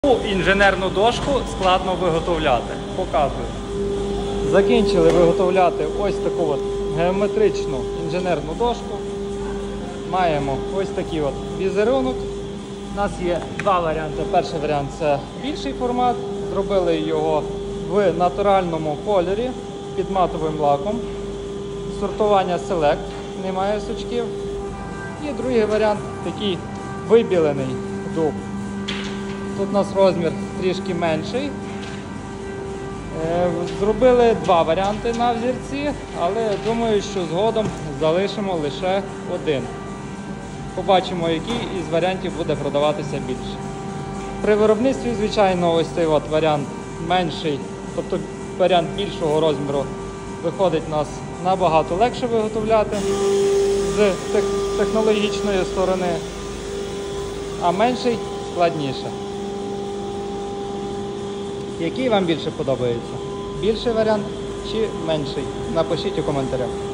Інженерну дошку складно виготовляти. Показую. Закінчили виготовляти ось таку от геометричну інженерну дошку. Маємо ось такий от візерунок. У нас є два варіанти. Перший варіант це більший формат. Зробили його в натуральному кольорі під матовим лаком. Сортування Select, немає сучків. І другий варіант такий вибілений дуб. Тут у нас розмір трішки менший. Зробили два варіанти на взірці, але думаю, що згодом залишимо лише один. Побачимо, який із варіантів буде продаватися більше. При виробництві, звичайно, ось цей от варіант менший, тобто варіант більшого розміру, виходить у нас набагато легше виготовляти з технологічної сторони, а менший складніше. Який вам більше подобається? Більший варіант чи менший? Напишіть у коментарях.